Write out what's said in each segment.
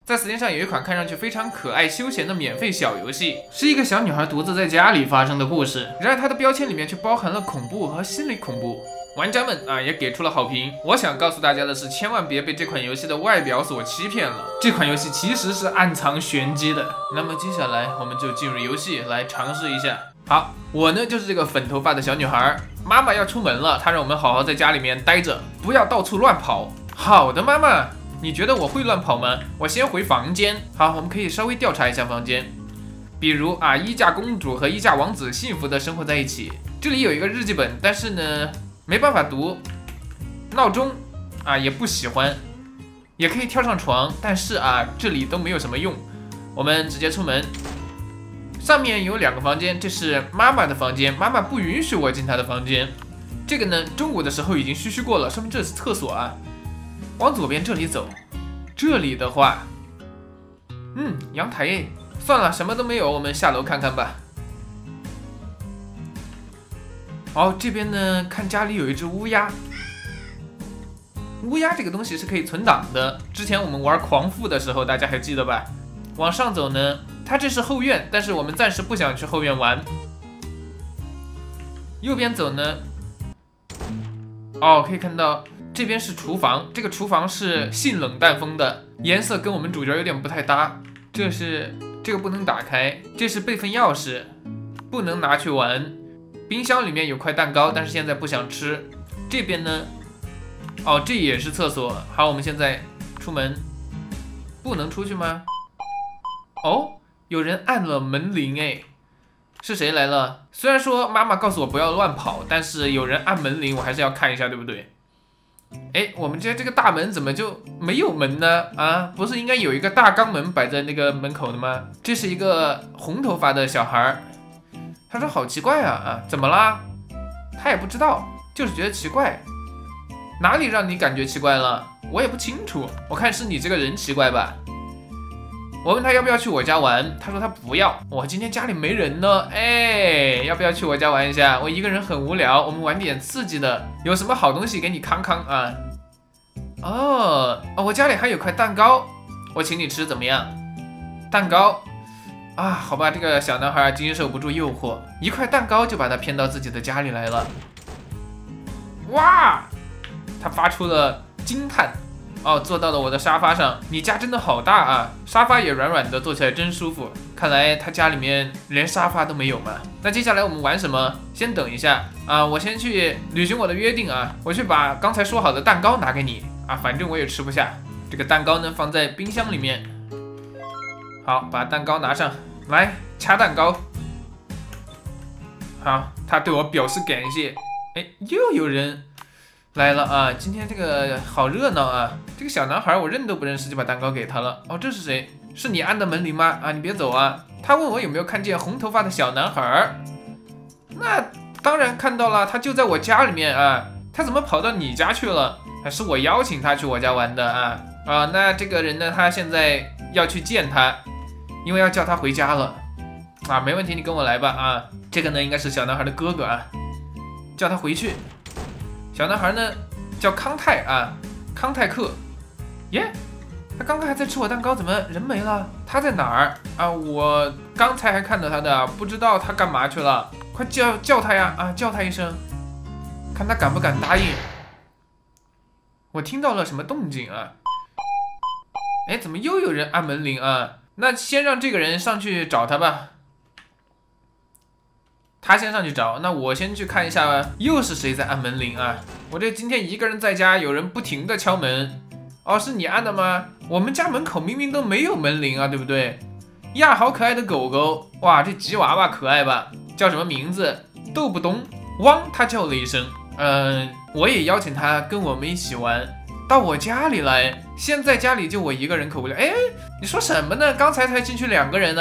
在 Steam 上有一款看上去非常可爱休闲的免费小游戏，是一个小女孩独自在家里发生的故事。然而它的标签里面却包含了恐怖和心理恐怖。玩家们也给出了好评。我想告诉大家的是，千万别被这款游戏的外表所欺骗了。这款游戏其实是暗藏玄机的。那么接下来我们就进入游戏来尝试一下。好，我呢就是这个粉头发的小女孩，妈妈要出门了，她让我们好好在家里面待着，不要到处乱跑。好的，妈妈。你觉得我会乱跑吗？我先回房间。好，我们可以稍微调查一下房间，比如伊嫁公主和伊嫁王子幸福的生活在一起。这里有一个日记本，但是呢没办法读。闹钟也不喜欢，也可以跳上床，但是这里都没有什么用。我们直接出门。上面有2个房间，这是妈妈的房间，妈妈不允许我进她的房间。这个呢中午的时候已经嘘过了，说明这是厕所啊。往左边这里走，这里的话，阳台耶。算了，什么都没有，我们下楼看看吧。好，这边呢，看家里有一只乌鸦。乌鸦这个东西是可以存档的，之前我们玩狂富的时候，大家还记得吧？往上走呢，它这是后院，但是我们暂时不想去后院玩。右边走呢，可以看到。这边是厨房，这个厨房是性冷淡风的，颜色跟我们主角有点不太搭。这个不能打开，这是备份钥匙，不能拿去玩。冰箱里面有块蛋糕，但是现在不想吃。这边呢，这也是厕所。好，我们现在出门，不能出去吗？有人按了门铃哎，是谁来了？虽然说妈妈告诉我不要乱跑，但是有人按门铃，我还是要看一下，对不对？我们这个大门怎么就没有门呢？不是应该有一个大钢门摆在那个门口的吗？这是一个红头发的小孩，他说好奇怪怎么啦？他也不知道，就是觉得奇怪。哪里让你感觉奇怪了？我也不清楚，我看是你这个人奇怪吧。我问他要不要去我家玩，他说他不要。我今天家里没人呢，要不要去我家玩一下？我一个人很无聊，我们玩点刺激的，有什么好东西给你康康啊？我家里还有块蛋糕，我请你吃怎么样？蛋糕好吧，这个小男孩经受不住诱惑，一块蛋糕就把他骗到自己的家里来了。哇！他发出了惊叹。坐到了我的沙发上，你家真的好大啊，沙发也软软的，坐起来真舒服。看来他家里面连沙发都没有嘛。那接下来我们玩什么？先等一下我先去履行我的约定我去把刚才说好的蛋糕拿给你反正我也吃不下。这个蛋糕呢放在冰箱里面。好，把蛋糕拿上来，掐蛋糕。好，他对我表示感谢。又有人来了今天这个好热闹这个小男孩我认都不认识，就把蛋糕给他了。这是谁？是你按的门铃吗？你别走他问我有没有看见红头发的小男孩。那当然看到了，他就在我家里面他怎么跑到你家去了？还是我邀请他去我家玩的那这个人呢，他现在要去见他，因为要叫他回家了没问题，你跟我来吧这个呢应该是小男孩的哥哥叫他回去。小男孩呢叫康泰康泰克。他刚刚还在吃我蛋糕，怎么人没了？他在哪儿我刚才还看到他的，不知道他干嘛去了。快叫他呀叫他一声，看他敢不敢答应。我听到了什么动静怎么又有人按门铃那先让这个人上去找他吧。他先上去找，那我先去看一下又是谁在按门铃我这今天一个人在家，有人不停的敲门。是你按的吗？我们家门口明明都没有门铃对不对？好可爱的狗狗。哇，这吉娃娃可爱吧？叫什么名字？豆不咚汪，他叫了一声。我也邀请他跟我们一起玩，到我家里来。现在家里就我一个人可无聊。你说什么呢？刚才才进去2个人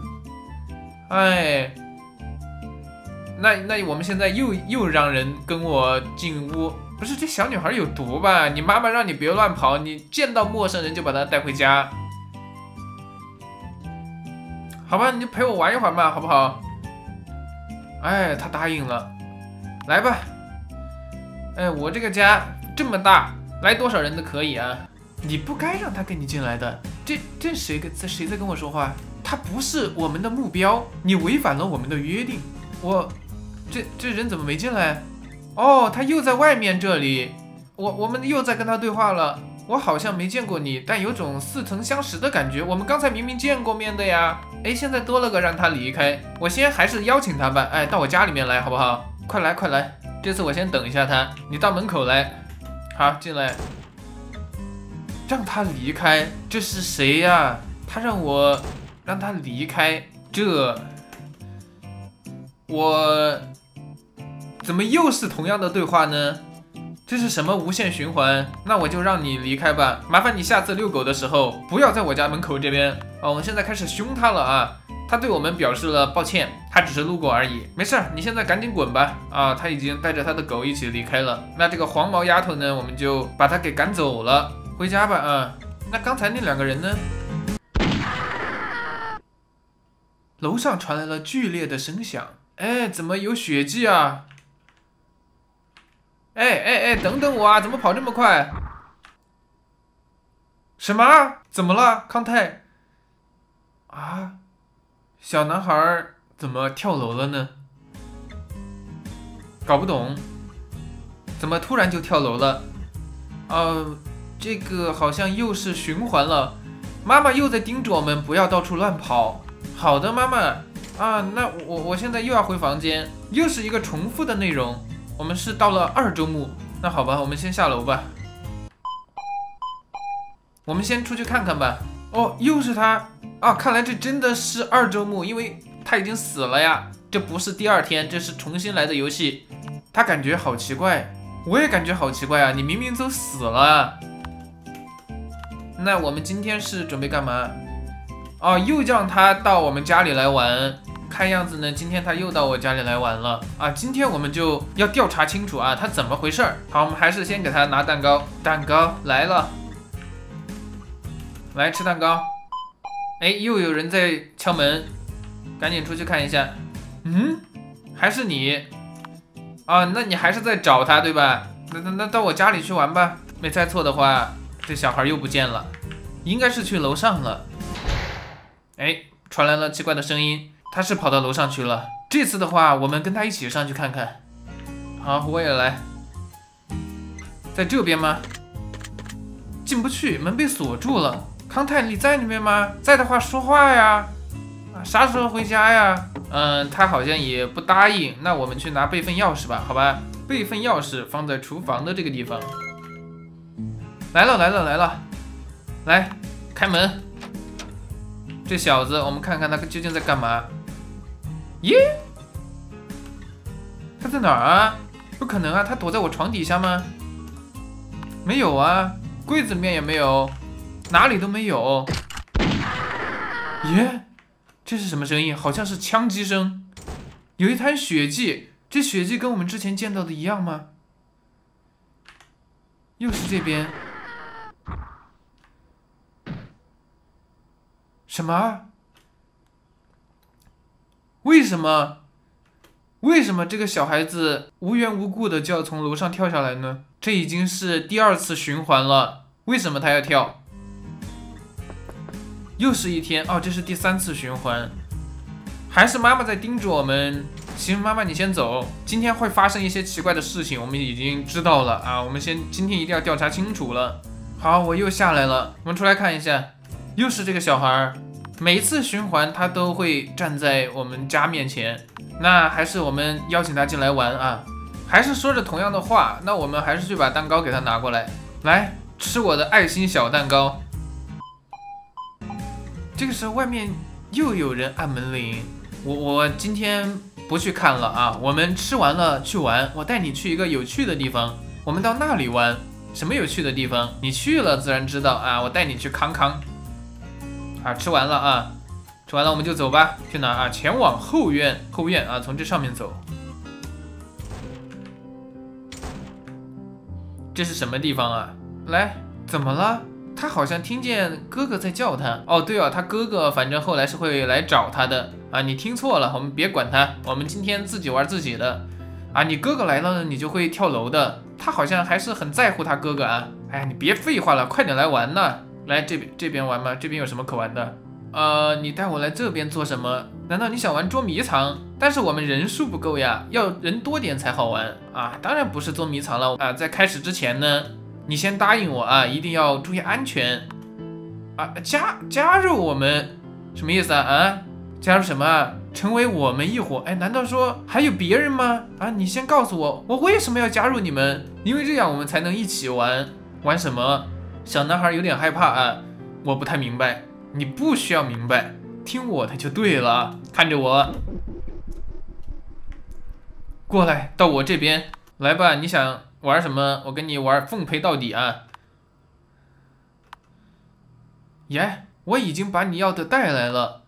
那我们现在又让人跟我进屋。不是，这小女孩有毒吧？你妈妈让你别乱跑，你见到陌生人就把她带回家。好吧，你就陪我玩一会儿嘛，好不好？她答应了。来吧。我这个家这么大，来多少人都可以你不该让他跟你进来的， 这谁在跟我说话？他不是我们的目标，你违反了我们的约定。这人怎么没进来？哦，他又在外面这里。我们又在跟他对话了。我好像没见过你，但有种似曾相识的感觉。我们刚才明明见过面的呀。哎，现在多了个让他离开。我先还是邀请他吧。哎，到我家里面来好不好？快来快来。这次我先等一下他，你到门口来。好，进来。让他离开，这是谁呀？他让他离开，我怎么又是同样的对话呢？这是什么无限循环？那我就让你离开吧。麻烦你下次遛狗的时候不要在我家门口这边。我们现在开始凶他了啊！他对我们表示了抱歉，他只是路过而已。没事，你现在赶紧滚吧。他已经带着他的狗一起离开了。那这个黄毛丫头呢，我们就把他给赶走了。回家吧啊！那刚才那2个人呢？楼上传来了剧烈的声响。哎，怎么有血迹啊？哎，等等我啊！怎么跑这么快？什么？怎么了，康泰？啊，小男孩怎么跳楼了呢？搞不懂，怎么突然就跳楼了？这个好像又是循环了。妈妈又在叮嘱我们不要到处乱跑。好的，妈妈。那我现在又要回房间，又是一个重复的内容。我们是到了2周目，那好吧，我们先下楼吧。我们先出去看看吧。哦，又是他啊！看来这真的是2周目，因为他已经死了呀。这不是第2天，这是重新来的游戏。他感觉好奇怪，我也感觉好奇怪啊！你明明都死了。那我们今天是准备干嘛？又让他到我们家里来玩。看样子呢，今天他又到我家里来玩了啊！今天我们就要调查清楚啊，他怎么回事儿？好，我们还是先给他拿蛋糕。蛋糕来了，来吃蛋糕。哎，又有人在敲门，赶紧出去看一下。还是你啊？那你还是在找他对吧？那到我家里去玩吧。没猜错的话，这小孩又不见了，应该是去楼上了。哎，传来了奇怪的声音。他是跑到楼上去了。这次的话，我们跟他一起上去看看。好，我也来。在这边吗？进不去，门被锁住了。康泰，你在里面吗？在的话说话呀。啥时候回家呀？他好像也不答应。那我们去拿备份钥匙吧，好吧？备份钥匙放在厨房的这个地方。来了，来，开门。这小子，我们看看他究竟在干嘛。耶，他在哪儿啊？不可能啊，他躲在我床底下吗？没有啊，柜子里面也没有，哪里都没有。耶，这是什么声音？好像是枪击声。有一滩血迹，这血迹跟我们之前见到的一样吗？又是这边。什么？为什么这个小孩子无缘无故的就要从楼上跳下来呢？这已经是第2次循环了，为什么他要跳？又是一天哦，这是第3次循环，还是妈妈在叮嘱我们。行，妈妈你先走，今天会发生一些奇怪的事情，我们已经知道了啊，我们今天一定要调查清楚了。好，我又下来了，我们出来看一下，又是这个小孩。每一次循环他都会站在我们家面前，那还是我们邀请他进来玩啊，还是说着同样的话，那我们还是去把蛋糕给他拿过来，来吃我的爱心小蛋糕。这个时候外面又有人按门铃，我今天不去看了啊，我们吃完了去玩，我带你去一个有趣的地方，我们到那里玩。什么有趣的地方？你去了自然知道啊，我带你去康康。吃完了啊，吃完了我们就走吧。去哪啊？前往后院啊，从这上面走。这是什么地方啊？来，怎么了？他好像听见哥哥在叫他。哦，对哦，他哥哥反正后来是会来找他的啊。你听错了，我们别管他，我们今天自己玩自己的啊。你哥哥来了，你就会跳楼的。他好像还是很在乎他哥哥啊。哎呀，你别废话了，快点来玩呐！ 来这边玩吗？这边有什么可玩的？你带我来这边做什么？难道你想玩捉迷藏？但是我们人数不够呀，要人多点才好玩啊！当然不是捉迷藏了啊！在开始之前呢，你先答应我啊，一定要注意安全啊！加入我们什么意思啊？啊，加入什么啊？成为我们一伙？哎，难道说还有别人吗？啊，你先告诉我，我为什么要加入你们？因为这样我们才能一起玩。玩什么？小男孩有点害怕啊，我不太明白。你不需要明白，听我的就对了。看着我，过来到我这边来吧。你想玩什么？我跟你玩奉陪到底啊！耶，我已经把你要的带来了。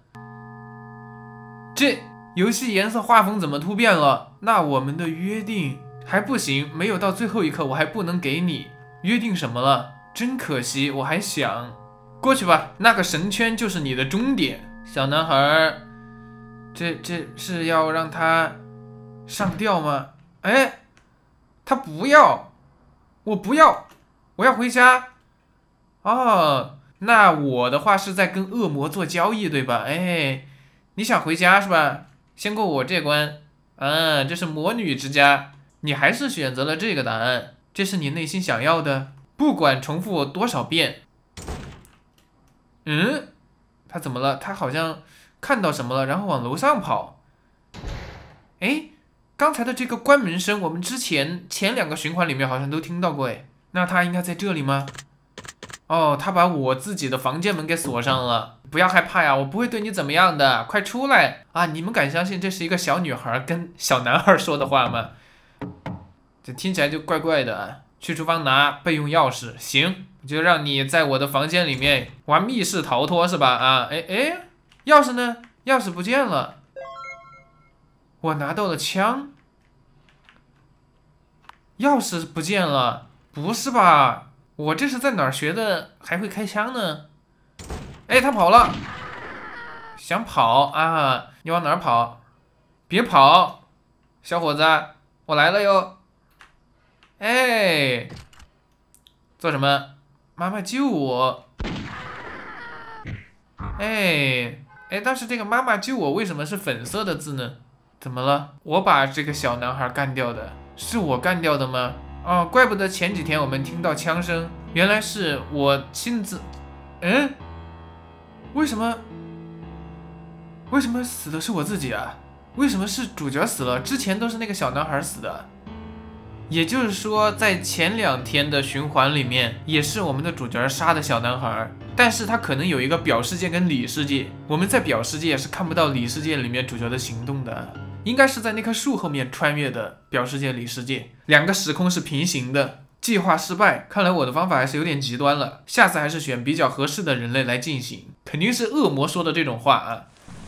这游戏颜色画风怎么突变了？那我们的约定还不行，没有到最后一刻，我还不能给你。约定什么了？真可惜，我还想过去吧。那个绳圈就是你的终点，小男孩。这是要让他上吊吗？哎，他不要，我不要，我要回家。哦，那我的话是在跟恶魔做交易，对吧？哎，你想回家是吧？先过我这关。这是魔女之家，你还是选择了这个答案，这是你内心想要的，不管重复多少遍。他怎么了？他好像看到什么了，然后往楼上跑。哎，刚才的这个关门声，我们之前2个循环里面好像都听到过。哎，那他应该在这里吗？哦，他把我自己的房间门给锁上了。不要害怕呀，我不会对你怎么样的，快出来啊！你们敢相信这是一个小女孩跟小男孩说的话吗？这听起来就怪怪的啊。去厨房拿备用钥匙。行，就让你在我的房间里面玩密室逃脱是吧？啊，哎，钥匙呢？钥匙不见了。我拿到了枪，钥匙不见了。不是吧？我这是在哪儿学的还会开枪呢？哎，他跑了。想跑啊？你往哪儿跑？别跑，小伙子，我来了哟。哎，做什么？妈妈救我！哎，但是这个妈妈救我为什么是粉色的字呢？怎么了？我把这个小男孩干掉的，是我干掉的吗？哦，怪不得前几天我们听到枪声，原来是我亲自。为什么死的是我自己啊？为什么是主角死了？之前都是那个小男孩死的。也就是说，在前2天的循环里面，也是我们的主角杀的小男孩，但是他可能有一个表世界跟里世界，我们在表世界是看不到里世界里面主角的行动的，应该是在那棵树后面穿越的表世界里世界，2个时空是平行的。计划失败，看来我的方法还是有点极端了，下次还是选比较合适的人类来进行。肯定是恶魔说的这种话啊。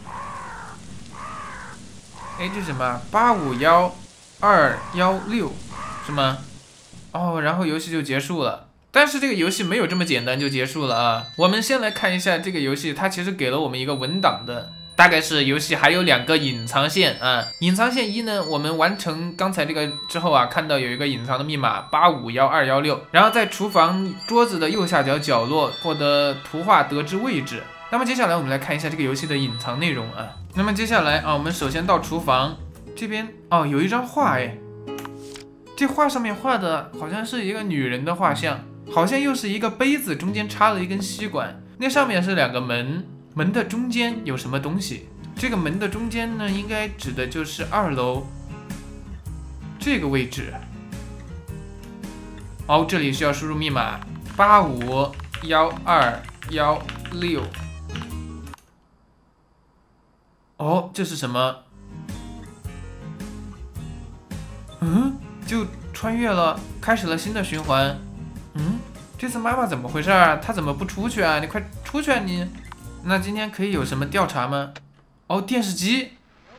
哎，这是什么？851-216是吗？哦，然后游戏就结束了。但是这个游戏没有这么简单就结束了啊。我们先来看一下这个游戏，它其实给了我们一个文档的，大概是游戏还有2个隐藏线啊。隐藏线1呢，我们完成刚才这个之后啊，看到有一个隐藏的密码851216，然后在厨房桌子的右下角角落获得图画得知位置。那么接下来我们来看一下这个游戏的隐藏内容啊。那么接下来啊，我们首先到厨房这边哦，有一张画哎，这画上面画的好像是一个女人的画像，好像又是一个杯子，中间插了一根吸管，那上面是2个门，门的中间有什么东西？这个门的中间呢，应该指的就是2楼这个位置。哦，这里需要输入密码851216。哦，这是什么？就穿越了，开始了新的循环。这次妈妈怎么回事啊？她怎么不出去啊？你快出去啊你！那今天可以有什么调查吗？哦，电视机。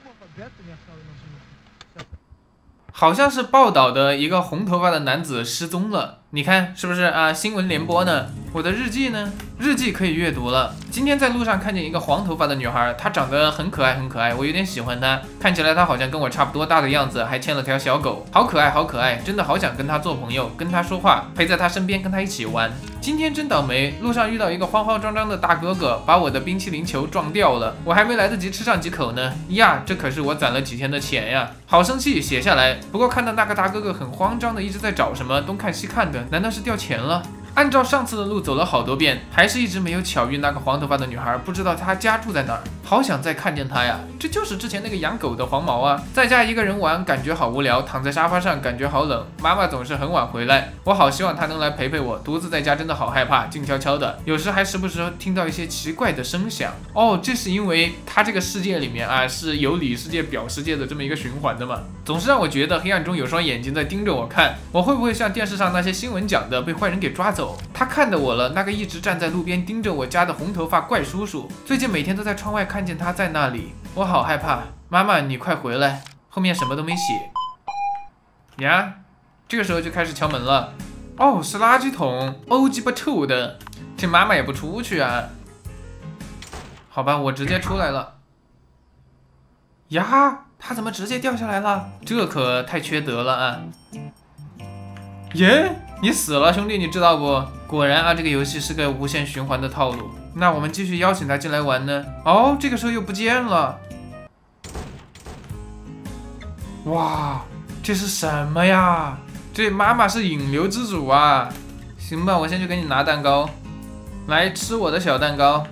好像是报道的一个红头发的男子失踪了，你看是不是啊？新闻联播呢？我的日记呢？日记可以阅读了。今天在路上看见一个黄头发的女孩，她长得很可爱，很可爱，我有点喜欢她。看起来她好像跟我差不多大的样子，还牵了条小狗，好可爱，好可爱，真的好想跟她做朋友，跟她说话，陪在她身边，跟她一起玩。 今天真倒霉，路上遇到一个慌慌张张的大哥哥，把我的冰淇淋球撞掉了，我还没来得及吃上几口呢。呀，这可是我攒了几天的钱呀，好生气，写下来。不过看到那个大哥哥很慌张的一直在找什么，东看西看的，难道是掉钱了？按照上次的路走了好多遍，还是一直没有巧遇那个黄头发的女孩，不知道她家住在哪儿，好想再看见她呀！这就是之前那个养狗的黄毛啊，在家一个人玩，感觉好无聊，躺在沙发上感觉好冷，妈妈总是很晚回来，我好希望她能来陪陪我，独自在家真的好害怕，静悄悄的，有时还时不时听到一些奇怪的声响。哦，这是因为她这个世界里面啊是有里世界表世界的这么一个循环的嘛，总是让我觉得黑暗中有双眼睛在盯着我看，我会不会像电视上那些新闻讲的被坏人给抓走？他看到我了，那个一直站在路边盯着我家的红头发怪叔叔，最近每天都在窗外看见他在那里，我好害怕。妈妈，你快回来，后面什么都没写。呀，这个时候就开始敲门了。哦，是垃圾桶，哦鸡巴臭的，这妈妈也不出去啊。好吧，我直接出来了。呀，他怎么直接掉下来了？这可太缺德了啊！耶，你死了，兄弟，你知道不？果然啊，这个游戏是个无限循环的套路。那我们继续邀请他进来玩呢。哦，这个时候又不见了。哇，这是什么呀？这妈妈是引流之主啊！行吧，我先去给你拿蛋糕，来吃我的小蛋糕。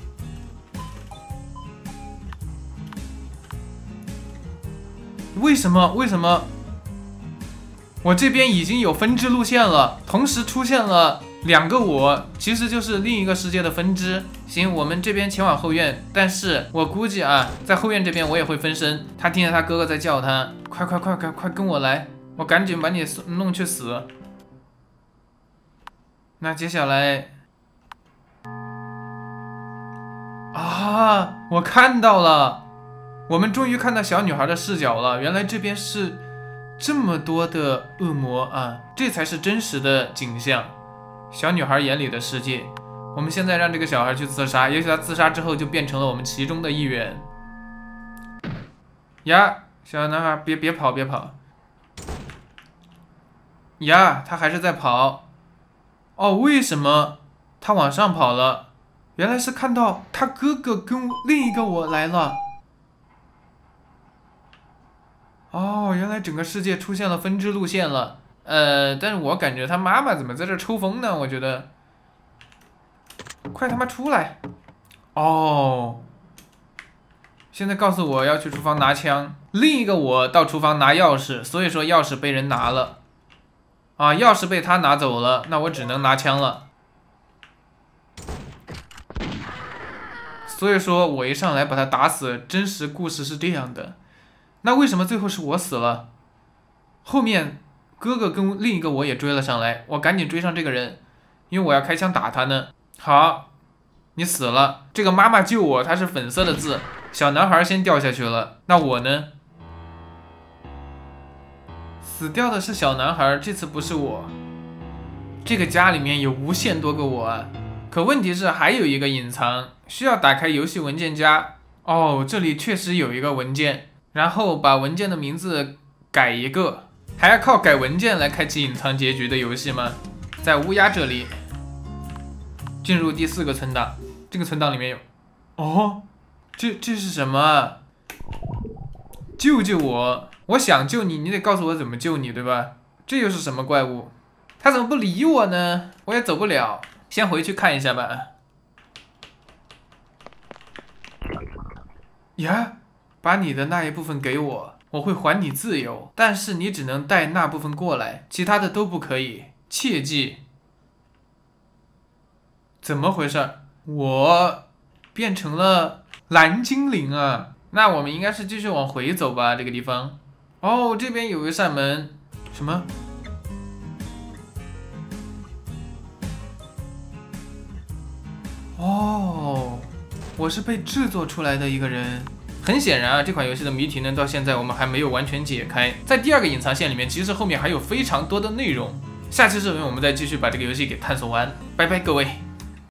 为什么？为什么？我这边已经有分支路线了，同时出现了2个我，其实就是另一个世界的分支。行，我们这边前往后院，但是我估计啊，在后院这边我也会分身。他听见他哥哥在叫他，快跟我来，我赶紧把你弄去死。那接下来啊，我看到了，我们终于看到小女孩的视角了，原来这边是这么多的恶魔啊，这才是真实的景象，小女孩眼里的世界。我们现在让这个小孩去自杀，也许他自杀之后就变成了我们其中的一员。呀，小男孩，别跑！呀，他还是在跑。哦，为什么他往上跑了？原来是看到他哥哥跟另一个我来了。哦，原来整个世界出现了分支路线了。但是我感觉他妈妈怎么在这抽风呢？我觉得，快他妈出来！哦，现在告诉我要去厨房拿枪，另一个我到厨房拿钥匙，所以说钥匙被人拿了。啊，钥匙被他拿走了，那我只能拿枪了。所以说我一上来把他打死，真实故事是这样的。那为什么最后是我死了？后面哥哥跟另一个我也追了上来，我赶紧追上这个人，因为我要开枪打他呢。好，你死了。这个妈妈救我，她是粉色的字。小男孩先掉下去了，那我呢？死掉的是小男孩，这次不是我。这个家里面有无限多个我啊！可问题是还有一个隐藏，需要打开游戏文件夹。哦，这里确实有一个文件。然后把文件的名字改一个，还要靠改文件来开启隐藏结局的游戏吗？在乌鸦这里，进入第4个存档，这个存档里面有，哦，这是什么？救救我！我想救你，你得告诉我怎么救你，对吧？这又是什么怪物？他怎么不理我呢？我也走不了，先回去看一下吧。呀！把你的那一部分给我，我会还你自由，但是你只能带那部分过来，其他的都不可以，切记。怎么回事？我变成了蓝精灵啊！那我们应该是继续往回走吧，这个地方。哦，这边有一扇门，什么？哦，我是被制作出来的一个人。很显然啊，这款游戏的谜题呢，到现在我们还没有完全解开。在第2个隐藏线里面，其实后面还有非常多的内容。下期视频我们再继续把这个游戏给探索完。拜拜，各位。